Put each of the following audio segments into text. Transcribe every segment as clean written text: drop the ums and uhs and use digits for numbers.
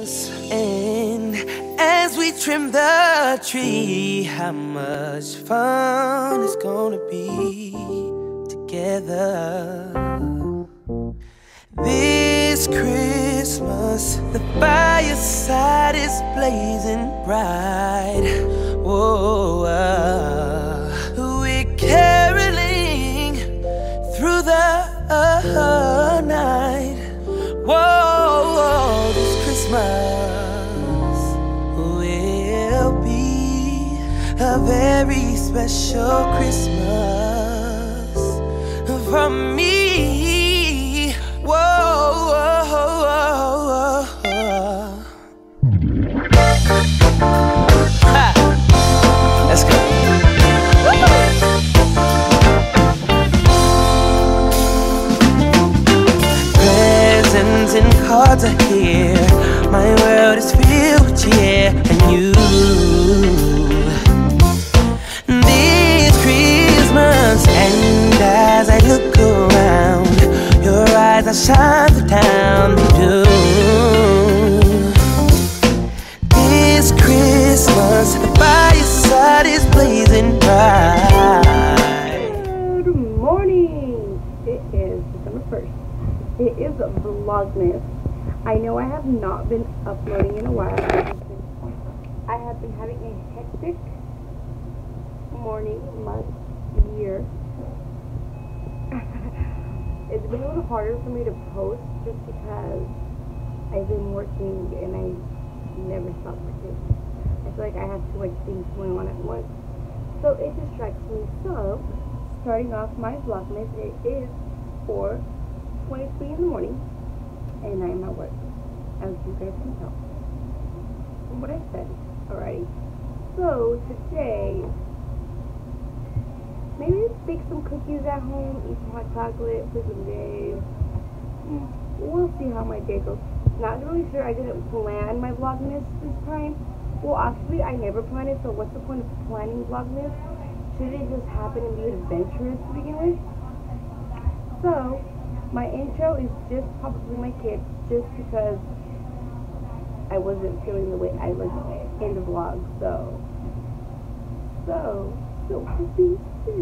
And as we trim the tree, how much fun it's gonna be together. This Christmas, the fireside is blazing bright. Whoa, we're caroling through the night. Whoa, this Christmas will be a very special Christmas for me. Whoa, let's go. Presents and cards are here. My world is filled with cheer and you. This Christmas, and as I look around, your eyes are shine through town, they do. This Christmas, the fireside is blazing bright. Good morning! It is December 1st. It is Vlogmas. I know I have not been uploading in a while. I have been having a hectic morning, month, year. It's been a little harder for me to post just because I've been working and I never stop working. I feel like I have too much things going on at once. So it distracts me. So, starting off my Vlogmas, it is 4:23 in the morning and I'm at work, as you guys can tell from what I said already. So today, maybe bake some cookies at home, eat some hot chocolate, play some games. We'll see how my day goes. Not really sure. I didn't plan my Vlogmas this time. Well, actually, I never planned it, so what's the point of planning Vlogmas? Should it just happen and be adventurous to begin with? So, my intro is just probably my kids, just because I wasn't feeling the way I was in the vlog, so happy.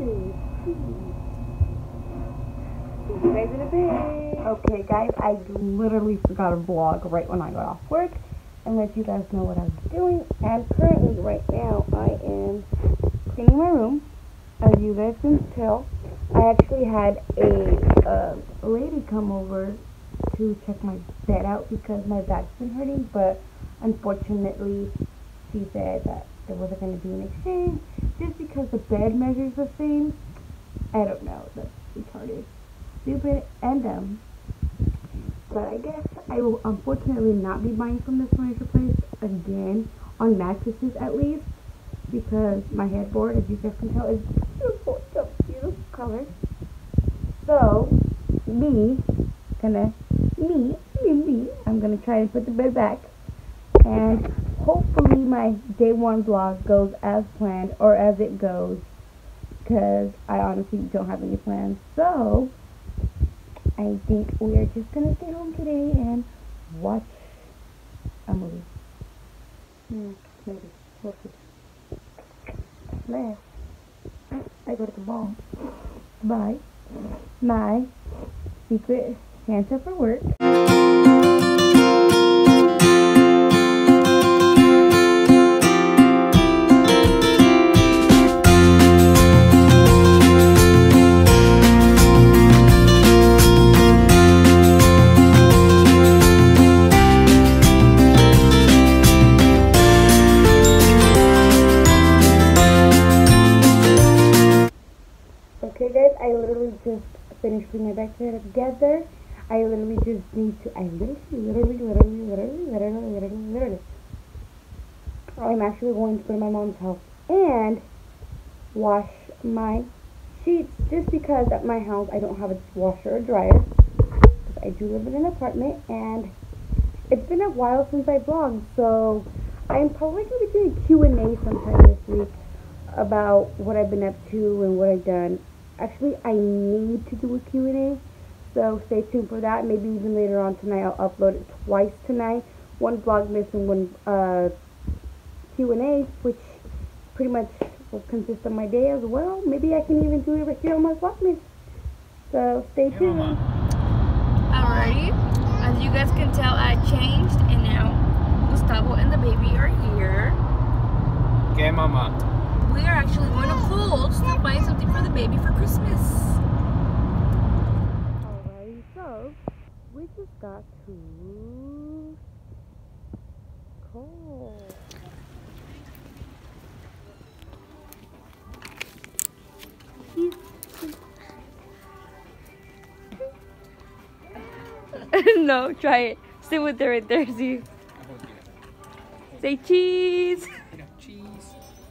See you guys in a bit. Okay, guys, I literally forgot to vlog right when I got off work and let you guys know what I was doing. And currently, right now, I am cleaning my room. As you guys can tell, I actually had a lady come over to check my bed out because my back's been hurting, but unfortunately she said that there wasn't going to be an exchange just because the bed measures the same. I don't know, that's retarded, stupid, and dumb. But I guess I will unfortunately not be buying from this furniture place again, on mattresses at least, because my headboard, as you guys can tell, is beautiful. It's a beautiful color. So, I'm gonna try to put the bed back, and hopefully my day one vlog goes as planned, or as it goes, because I honestly don't have any plans. So, I think we are just gonna stay home today and watch a movie. Maybe. We'll see. Left. I go to the ball. Bye. My secret Santa for work. Okay guys, I literally just finished putting my back together. I literally just need to, I'm actually going to go to my mom's house and wash my sheets, just because at my house I don't have a washer or dryer, because I do live in an apartment, and it's been a while since I vlogged, so I'm probably going to be doing a Q&A sometime this week about what I've been up to and what I've done. Actually, I need to do a Q&A, so stay tuned for that. Maybe even later on tonight. I'll upload it twice tonight, one Vlogmas and one Q&A, which pretty much will consist of my day as well. Maybe I can even do it right here on my Vlogmas. So stay tuned. Alrighty, as you guys can tell, I changed and now Gustavo and the baby are here. Okay, mama. We are actually going to Kohl's to buy something for the baby for Christmas. Alrighty, so we just got to Kohl's. No, try it. Sit with her right there, see. Say cheese. Cheese.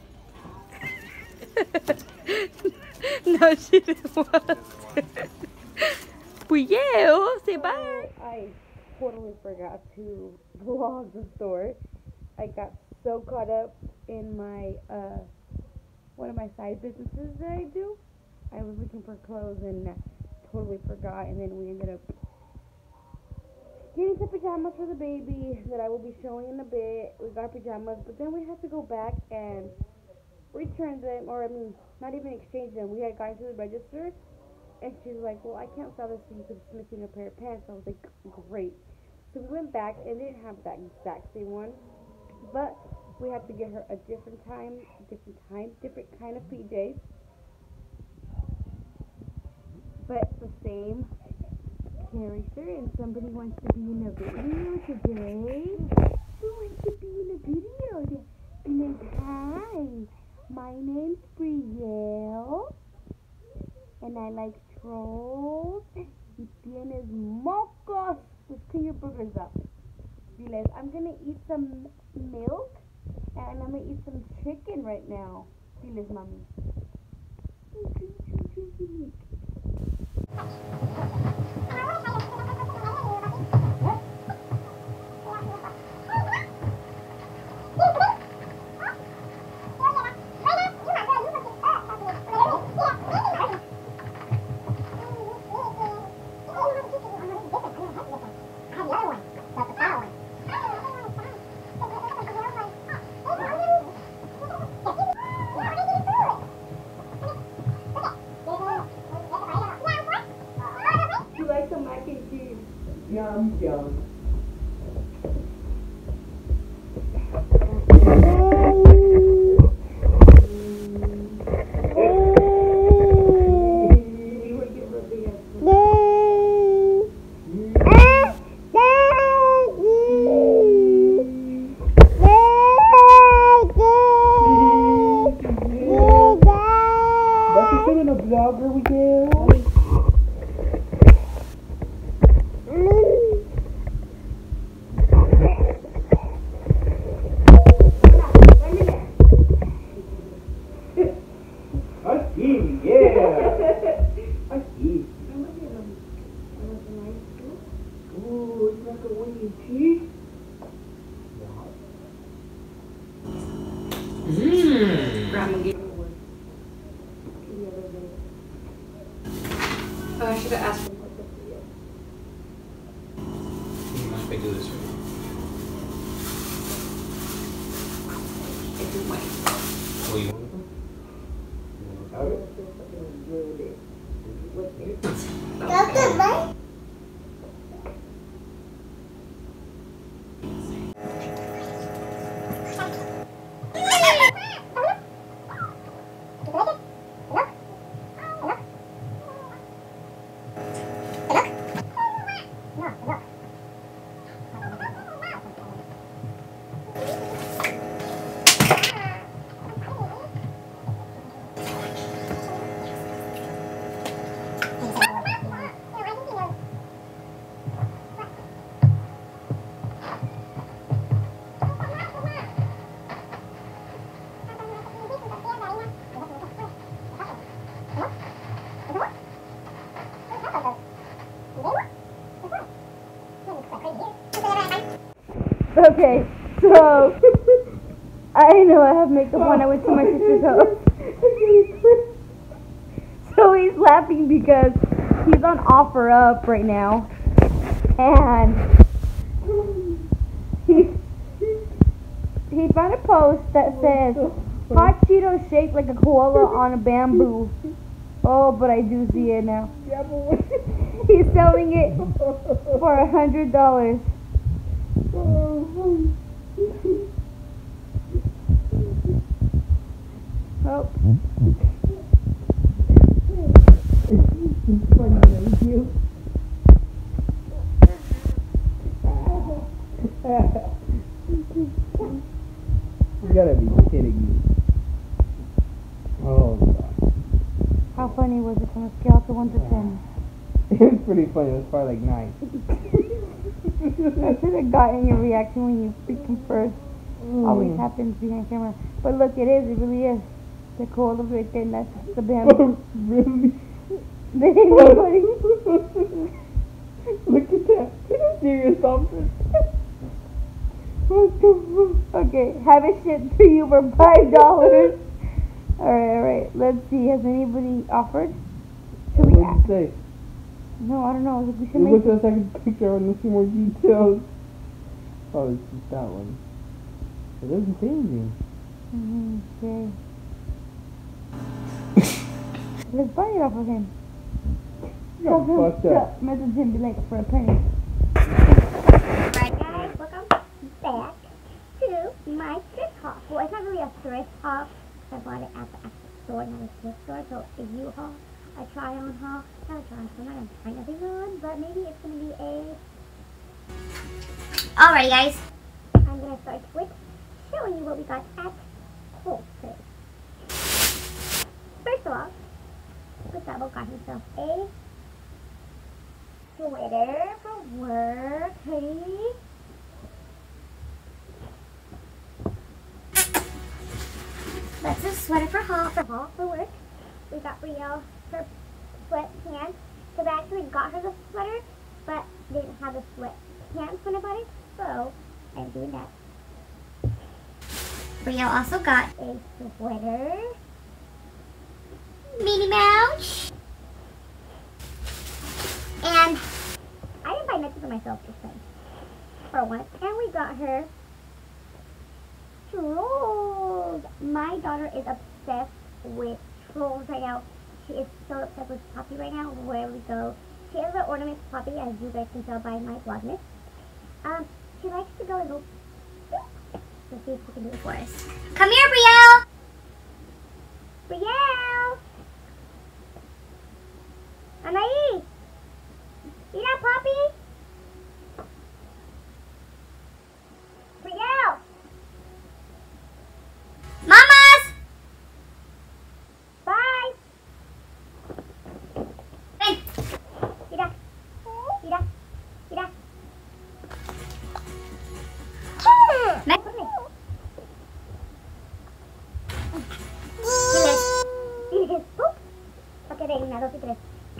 No, she didn't want to. Pues yeah, say bye. I totally forgot to vlog the store. I got so caught up in my one of my side businesses that I do. I was looking for clothes and totally forgot, and then we ended up getting some pajamas for the baby that I will be showing in a bit. We got pajamas, but then we had to go back and return them, or I mean, not even exchange them. We had gone to the register, and she's like, well, I can't sell this to you because it's missing a pair of pants. I was like, great. So we went back and didn't have that exact same one, but we had to get her a different kind of PJs, but the same character. And somebody wants to be in a video today. Who wants to be in a video? And hi, my name's Brielle, and I like trolls. Y tienes mocos. Just clean your boogers up. Diles, I'm gonna eat some milk, and I'm gonna eat some chicken right now. Diles, mommy. Drink. You like the mac and cheese? Yum, yum. Vlogger we do. Oh, I should have asked for You mind if I do this for you? if you wait. Oh, you want them? Okay, so I know I have makeup on. I went to my sister's house. So he's laughing because he's on OfferUp right now, and he's he found a post that says, hot Cheetos shaped like a koala on a bamboo. Oh, but I do see it now. Yeah, but what? He's selling it for $100. Oh. It's funny, thank you. You gotta be kidding me. Oh god. How funny was it from a scale to 1 to 10? It was pretty funny. It was probably like 9. I should have gotten your reaction when you freaking first. Always happens behind camera. But look, it really is. The koala right there, and that's the bamboo. Really? They didn't nobody. Look at that. Serious something. What the fuck? Okay, have it shipped to you for $5. Alright. Let's see. Has anybody offered? Should we What ask? did it say? No, I don't know. We should We make. look at the second picture and see more details. Oh, it's just that one. It doesn't say anything. Okay. Let's buy it off of him. Got fucked up. Message him, be like, for a penny. Alright guys, welcome back to my thrift haul. Well, it's not really a thrift haul. I bought it at the store, not a thrift store. So a U-Haul, a try-on haul. Not a try-on haul, not a try nothing on, but maybe it's going to be a... Alrighty guys, I'm going to start with showing you what we got at Kohl's today. First of all, Gustavo got himself a sweater for work, hoodie. That's a sweater for work. We got Riel her sweatpants. So I actually got her the sweater, but they didn't have the sweatpants when I bought it, so I'm doing that. Riel also got a sweater. Minnie Mouse. And I didn't buy nothing for myself this time. For once. And we got her Trolls. My daughter is obsessed with Trolls right now. She is so obsessed with Poppy right now. Wherever we go, she has the ornaments Poppy, as you guys can tell by my vlogmas. She likes to go and go. Let's see if she can do it for us. Come here, Brielle. Brielle. Anaí. Mira, Poppy. Brielle. Mamas. Bye. Ven. Mira. Mira. Mira. Ven. Diles. Pup. Ok, de 1, 2 y 3.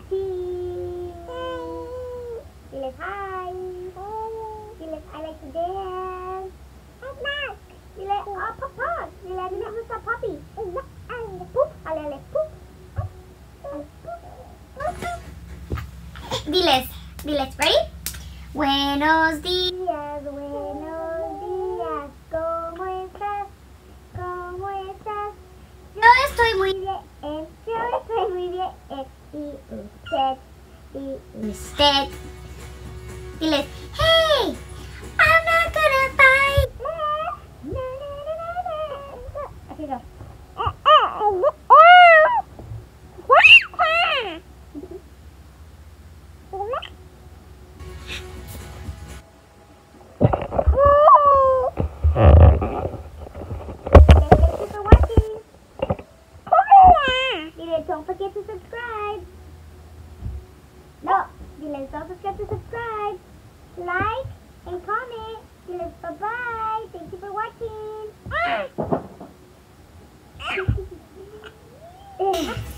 Diles hi. Diles I like to dance. Dile oh papa. Dile a mí me gusta papi. Pup. Ale. Pup. Diles. Ready? Buenos días. ¿Cómo estás? Yo estoy muy bien. ¿Y usted? Diles, hey, I'm not gonna bite. Así no. Don't forget to subscribe. No, Diles, don't forget to subscribe, like, and comment. Diles, bye-bye. Thank you for watching.